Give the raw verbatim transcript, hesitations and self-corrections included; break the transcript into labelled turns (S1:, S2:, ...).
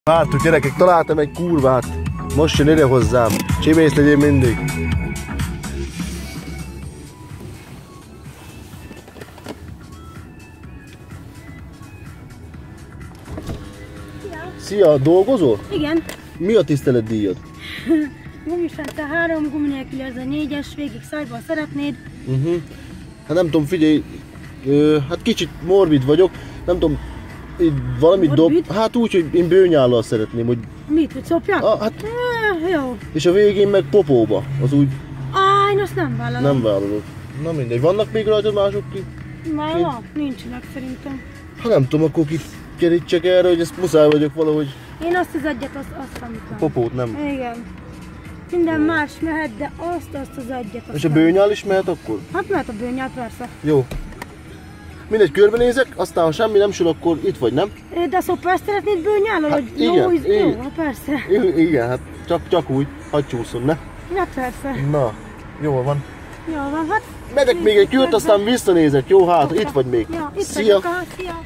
S1: Vártuk gyerekek, találtam egy kurvát. Most jön ide hozzám. Csimész legyél mindig.
S2: Szia!
S1: Szia, dolgozol?
S2: Igen.
S1: Mi a tiszteletdíjad?
S2: Gumisrendszer három, gumi nélkül ez a négyes, végig szájban szeretnéd.
S1: Uh-huh. Hát nem tudom, figyelj, ö, hát kicsit morbid vagyok, nem tudom, valamit dob, hát úgy, hogy én bőnyállal szeretném, hogy...
S2: Mit, hogy szopjak?
S1: Ah, hát...
S2: E, jó.
S1: És a végén meg popóba, az úgy...
S2: Á, én azt nem vállalom.
S1: Nem vállalod. Na mindegy, vannak még rajtad mások ki?
S2: Már van, nincsenek szerintem.
S1: Ha nem tudom, akkor kikerítsek erre, hogy ezt muszáj vagyok valahogy...
S2: Én azt az egyet, azt, azt amit nem.
S1: Popót nem.
S2: Igen. Minden más mehet, de azt, azt az egyet. Azt
S1: és a
S2: nem.
S1: bőnyál is mehet akkor?
S2: Hát mehet a bőnyál, persze.
S1: Jó. Mindegy, körbenézek, aztán ha semmi nem sül, akkor itt vagy, nem?
S2: De a szopást szeretnéd bőnyállal,
S1: Hát
S2: hogy
S1: igen,
S2: jó,
S1: igen.
S2: jó, persze.
S1: I igen, hát csak, csak úgy, hadd csúszom, ne?
S2: Ja, persze.
S1: Na, jól van.
S2: Jó van, hát...
S1: Megyek még egy kört, aztán visszanézek, jó? Hát, itt vagy még.
S2: Ja, itt
S1: Szia!
S2: vagyok, szia!